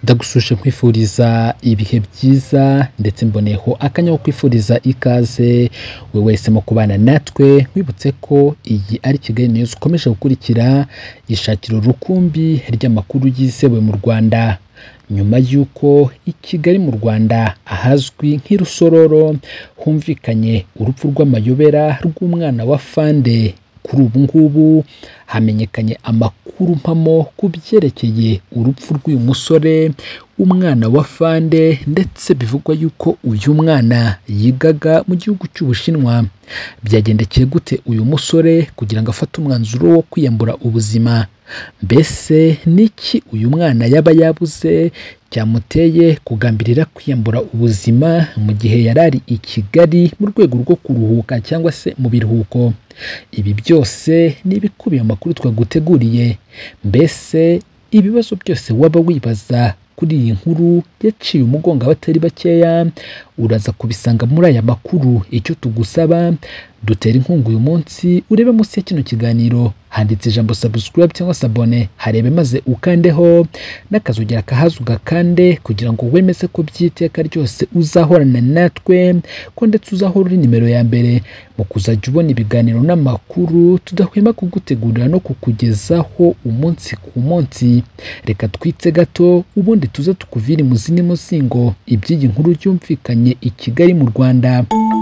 ndagusuje nkwifuriza ibihe byiza ndetse mboneyeho akanya ko kwifuriza ikaze we wese mu kubana natwe wibutse ko iyi ari Kigali News ukomeje gukurikira ishakiro rukumbi ry'amakuru yizewe mu Rwanda. Nyuma y'uko i Kigali mu Rwanda ahazwi nk'irusororo humvikanye urupfu rw'amayobera rw'umwana wa Fande, kuri ubu ngubu hamenyekanye amakuru mpamo ku byerekeye urupfu rw'uyu musore umwana wa Fande, ndetse bivugwa yuko uyu mwana yigaga mu gihugu cy'Ubushinwa. Byagendekeye gute uyu musore kugira ngo afate umwanzuro wo kwiyambura ubuzima? Mbese niki uyu mwana yaba yabuze cyamuteye kugambirira kwiyambura ubuzima mu gihe yarari i Kigali mu rwego rwo kuruhuka cyangwa se mu biruhuko? Ibi byose ni ibikubiye mu makuru twaguteguriye. Mbese ibibazo byose waba wibaza kuri iyi nkuru yaciye umugongo abatari bakeya uraza kubisanga muri aya makuru. Icyo tugusaba, dutera inkunga uyu munsi, urebe munsi ya kino kiganiro handitse ijambo subscribe cyangwa se abone, harebe maze ukandeho n'akazogera kahaza ugakande kugira ngo wemeze ko by'iteka ryose uzahorana natwe, ko ndetse uzahora uri nimero ya mbere mu kuzajya ubona ibiganiro n'amakuru tudahwema kugutegurira no kukugezaho umunsi ku munsi. Reka twitse gato ubundi tuza tukuvira imuzi n'imuzingo iby'iyi nkuru byumvikanye i Kigali mu Rwanda.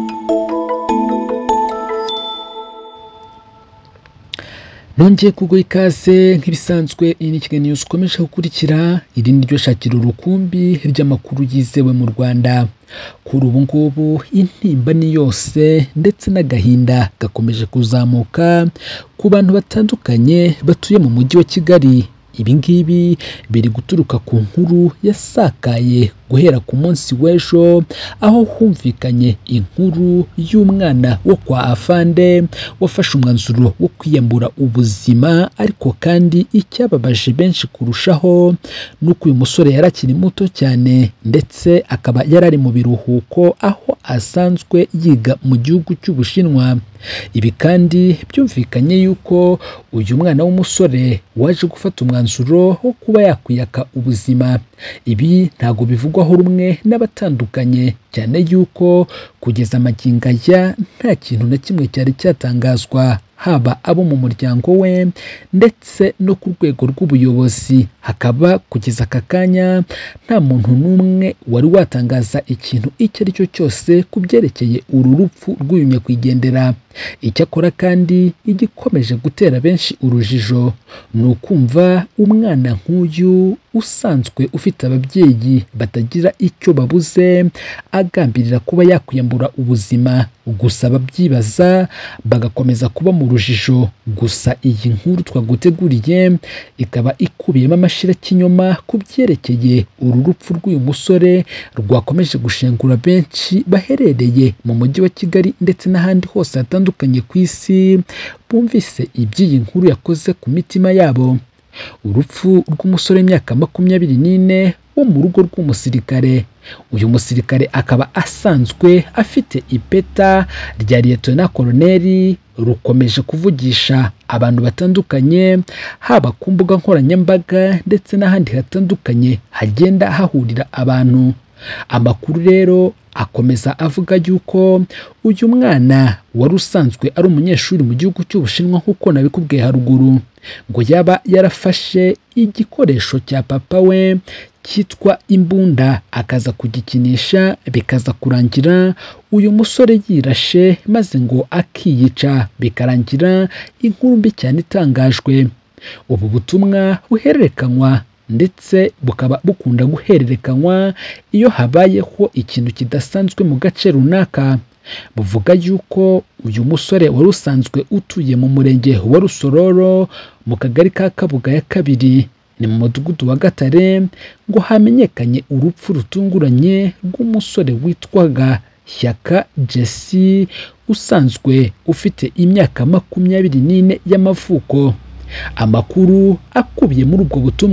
Nongeye kuguha ikaze nk'ibisanzwe, iyi ni Kigali News ukomeje gukurikira, iri ni ryo shakiro rukumbi ry'amakuru yizewe mu Rwanda. Kuri ubu ngubu intimba ni yose ndetse n'agahinda gakomeje kuzamuka ku bantu batandukanye batuye mu mujyi wa Kigali. Ibi ngibi biri guturuka ku nkuru yasakaye guhera ku munsi w'ejo, aho humvikanye inkuru y'umwana wo kwa Afande wafashe umwanzuro wo kwiyambura ubuzima. Ariko kandi icyababaje benshi kurushaho nuko uyu musore yari akiri muto cyane, ndetse akaba yarari mu biruhuko aho asanzwe yiga mu gihugu cy'Ubushinwa. Ibi kandi byumvikanye yuko uyu mwana w'umusore waje gufata umwanzuro wo kuba yakwiyaka ubuzima. Ibi ntago bivugwaho rumwe n'abatandukanye, cyane yuko kugeza magingo aya nta kintu na kimwe cyari cyatangazwa, haba abo mu muryango we ndetse no ku rwego rw'ubuyobozi. Hakaba kugeza aka kanya nta muntu n'umwe wari watangaza ikintu icyo ari cyo cyose ku byerekeye uru rupfu rw'uyu nyakwigendera. Icyakora kandi igikomeje gutera benshi urujijo ni ukumva umwana nk'uyu usanzwe ufite ababyeyi batagira icyo babuze agambirira kuba yakwiyambura ubuzima. Gusa ababyibaza bagakomeza kuba mu rujijo. Gusa iyi nkuru twaguteguriye ikaba ikubiyemo amashirakinyoma ku byerekeye uru rupfu rw'uyu musore rwakomeje gushengura benshi baherereye mu mujyi wa Kigali ndetse n'ahandi hose hatandukanye ku isi bumvise iby'iyi nkuru yakoze ku mitima yabo. Urupfu rw'umusore w'imyaka 24 wo mu rugo rw'umusirikare. Uyu musirikare akaba asanzwe afite ipeta rya Lieutenant Colonel, rukomeje kuvugisha abantu batandukanye, haba ku mbuga nkoranyambaga ndetse n'ahandi hatandukanye hagenda hahurira abantu. Amakuru rero akomeza avuga yuko uyu mwana wari usanzwe ari umunyeshuri mu gihugu cy'Ubushinwa nk'uko nabikubwiye haruguru, ngo yaba yarafashe igikoresho cya papa we cyitwa imbunda akaza kugikinisha, bikaza kurangira uyu musore yirashe maze ngo akiyica, bikarangira inkuru mbi cyane itangajwe. Ubu butumwa buhererekanywa ndetse bukaba bukunda guhererekanywa iyo habayeho ikintu kidasanzwe mu gace runaka. Buvuga yuko uyu musore wari usanzwe utuye mu murenge wa Rusororo mu kagari ka Kabuga ya kabiri, ni mu mudugudu wa Gatare, ngo hamenyekanye urupfu rutunguranye rw'umusore witwaga Shyaka Jesse usanzwe ufite imyaka 24 y'amavuko. Amakuru akubiye muri ubwo butumwa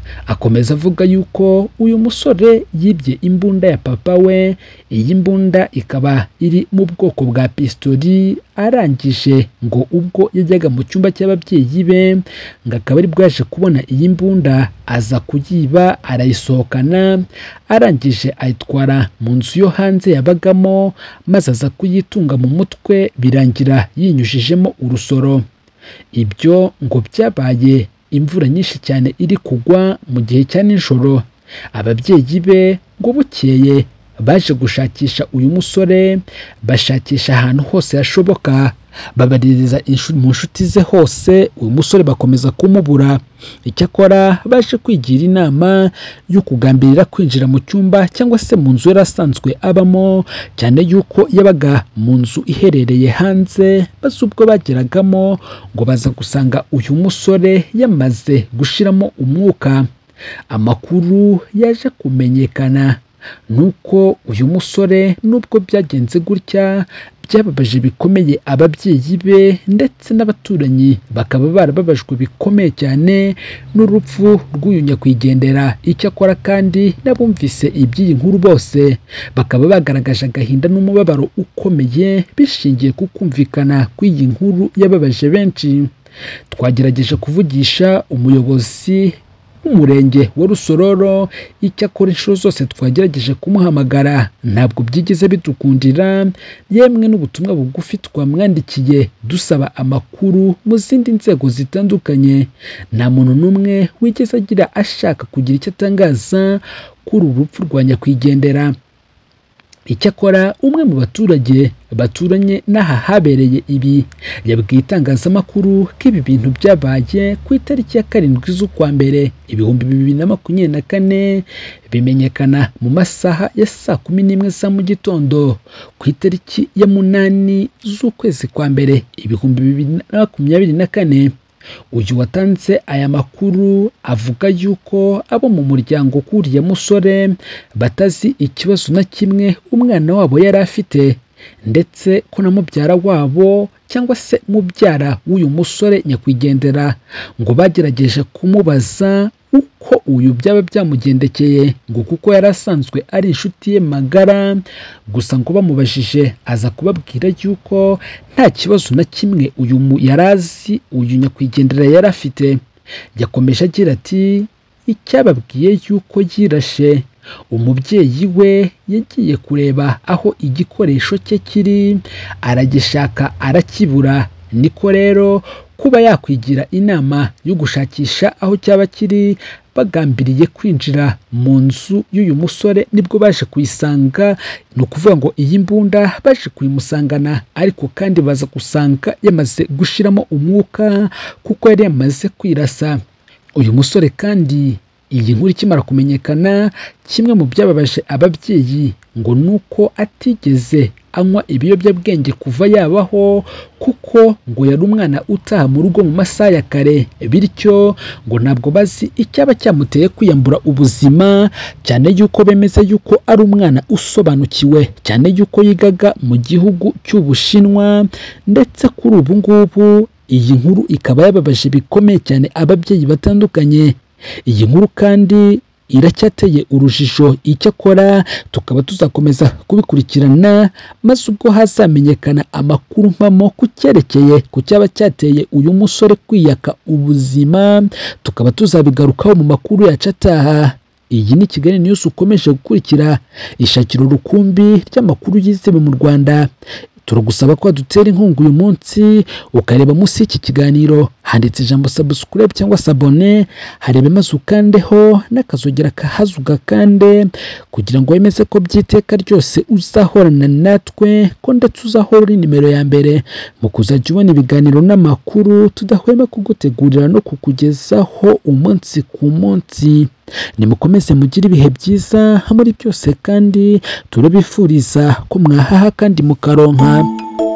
Akomeza avuga yuko uyu musore yibye imbunda ya papa we, iyi mbunda ikaba iri mu bwoko bwa pistoli, arangije ngo ubwo yajyaga mu cyumba cy'ababyeyi be ngo akaba ari bwaje kubona iyi mbunda, aza kuyiba arayisohokana, arangije ayitwara mu nzu yo hanze yabagamo, maze aza kuyitunga mu mutwe birangira yinyujijemo urusoro. Ibyo ngo byabaye imvura nyinshi cyane iri kugwa mu gihe cya nijoro. Ababyeyi be ngo bukeye baje gushakisha uyu musore, bashakisha ahantu hose hashoboka, babaririza mu nshuti ze hose, uyu musore bakomeza kumubura. Icyakora baje kwigira inama yo kugambirira kwinjira mu cyumba cyangwa se mu nzu yari asanzwe abamo, cyane yuko yabaga mu nzu iherereye hanze, maze ubwo bageragamo ngo baza gusanga uyu musore yamaze gushiramo umwuka. Amakuru yaje kumenyekana nuko uyu musore nubwo byagenze gutya, byababaje bikomeye ababyeyi be ndetse n'abaturanyi, bakaba barababajwe bikomeye cyane n'urupfu rw'uyu nyakwigendera. Icyakora kandi n'abumvise iby'iyi nkuru bose bakaba bagaragaje agahinda n'umubabaro ukomeye, bishingiye ku kumvikana kw'iyi nkuru yababaje benshi. Twagerageje kuvugisha umuyobozi w'umurenge wa Rusororo, icyakora inshuro zose twagerageje kumuhamagara ntabwo byigeze bidukundira, yemwe n'ubutumwa bugufi twamwandikiye dusaba amakuru mu zindi nzego zitandukanye, nta muntu n'umwe wigeze agira ashaka kugira icyo atangaza kuri uru rupfu rwa nyakwigendera. Icyakora umwe mu baturage baturanye n'aha habereye ibi yabwiye itangazamakuru ko ibi bintu byabaye ku itariki ya 7 z'ukwa mbere 2024, bimenyekana mu masaha ya saa 11 za mu gitondo ku itariki ya 8 z'ukwezi kwa mbere 2024. Uyu watanze aya makuru avuga yuko abo mu muryango k'uriya musore batazi ikibazo na kimwe umwana wabo yari afite, ndetse ko na mubyara wabo cyangwa se mubyara w'uyu musore nyakwigendera ngo bagerageje kumubaza uko uyu byaba byamugendekeye, ngo kuko yari asanzwe ari inshuti ye magara, gusa ngo bamubajije aza kubabwira yuko nta kibazo na kimwe uyu yarazi uyu nyakwigendera yari afite. Yakomeje agira ati icyababwiye yuko yirashe, umubyeyi we yagiye kureba aho igikoresho cye kiri, aragishaka arakibura, niko rero kuba yakwigira inama yo gushakisha aho cyaba kiri, bagambiriye kwinjira mu nzu y'uyu musore nibwo baje kuyisanga. Ni ukuvuga ngo iyi mbunda baje kuyimusangana, ariko kandi baza gusanga yamaze gushiramo umwuka kuko yari yamaze kwirasa. Uyu musore kandi iyi nkuru ikimara kumenyekana, kimwe mu byababaje ababyeyi ngo nuko atigeze anywa ibiyobyabwenge kuva yabaho, kuko ngo yari umwana utaha mu rugo mu masaha ya kare, bityo ngo ntabwo bazi icyaba cyamuteye kwiyambura ubuzima, cyane yuko bemeza yuko ari umwana usobanukiwe, cyane yuko yigaga mu gihugu cy'Ubushinwa, ndetse kuri ubu ngubu iyi nkuru ikaba yababaje bikomeye cyane ababyeyi batandukanye. Iyi nkuru kandi iracyateye urujijo, icyakora tukaba tuzakomeza kubikurikirana, maze ubwo hazamenyekana amakuru mpamo ku cyerekeye ku cyaba cyateye uyu musore kwiyaka ubuzima, tukaba tuzabigarukaho mu makuru yacu ataha. Iyi ni Kigali News ukomeje gukurikira, ishakiro rukumbi ry'amakuru yizewe mu Rwanda. Turagusaba ko dutera inkunga uyu munsi, ukareba munsi y'iki kiganiro handitse ijambo subscribe cyangwa sabone, harebe maze ukandeho n'akazogera kahazuga kande, kugira ngo wemeze ko byiteka ryose uzahorana natwe, ko ndetse uzahora uri nimero ya mbere mu kuzajya ubona ibiganiro n'amakuru tudahwema kugutegurira no kukugezaho umunsi ku munsi. Nimukomeze mugire ibihe byiza muri byose, kandi turabifuriza ko mwahaha kandi mukaronka.